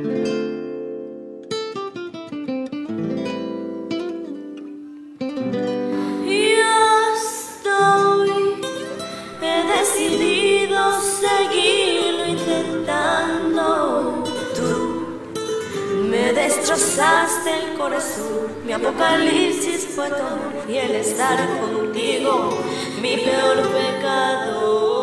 He decidido seguirlo intentando. Tú me destrozaste el corazón, mi apocalipsis fue tu amor y el estar contigo, mi peor pecado.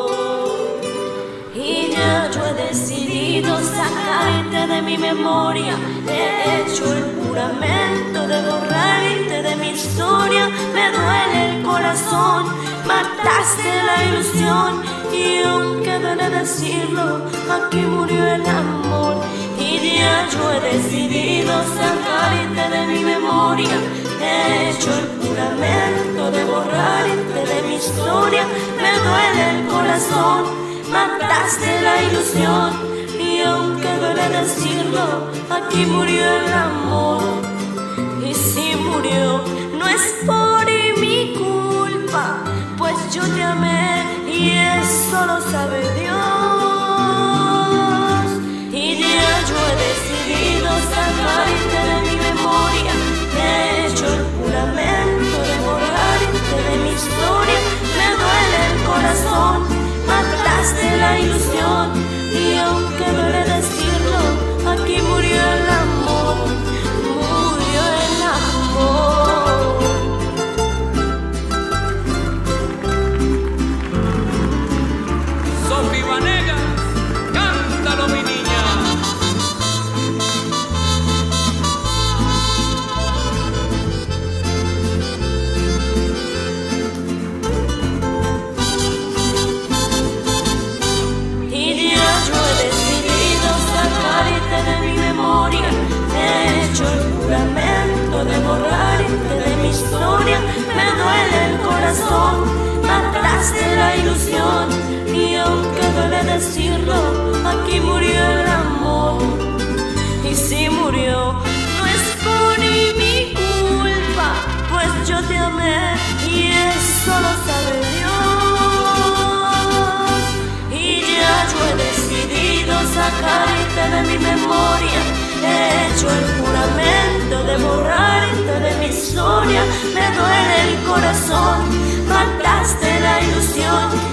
Y ya yo he decidido sacarte de mi memoria, he hecho el juramento de borrarte de mi historia. Me duele el corazón, mataste la ilusión, y aunque duele decirlo, aquí murió el amor. Y ya yo he decidido sacarte de mi memoria, he hecho el juramento de borrarte de mi historia. Me duele el corazón, mataste la ilusión, y aunque duele decirlo, aquí murió el amor. Y si murió, no es por mi culpa, pues yo te amé y eso lo sabe Dios. Y ya yo he decidido sacarte de mi memoria, he hecho el juramento de borrarte de mi historia. Me duele el corazón, mataste la ilusión, y aunque duele decirlo, aquí murió el amor, murió el amor. Sofi Vanegas, cántalo mi niña. De mi memoria, he hecho el juramento de borrarte de mi historia. Me duele el corazón, mataste la ilusión, y aunque duele decirlo, aquí murió el amor. Y si murió, no es por mi culpa, pues yo te amé y eso lo sabe Dios. Y ya yo he decidido sacarte de mi memoria, he hecho el juramento de borrarte de mi historia. Me duele el corazón, mataste la ilusión,